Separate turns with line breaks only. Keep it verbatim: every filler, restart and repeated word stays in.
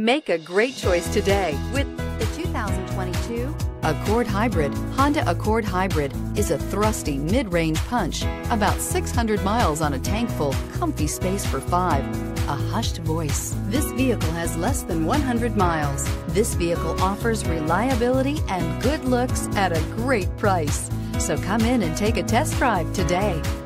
Make a great choice today with the two thousand twenty-two Accord Hybrid. Honda Accord Hybrid is a thrusty mid-range punch, about six hundred miles on a tank full, comfy space for five, a hushed voice. This vehicle has less than one hundred miles. This vehicle offers reliability and good looks at a great price. So come in and take a test drive today.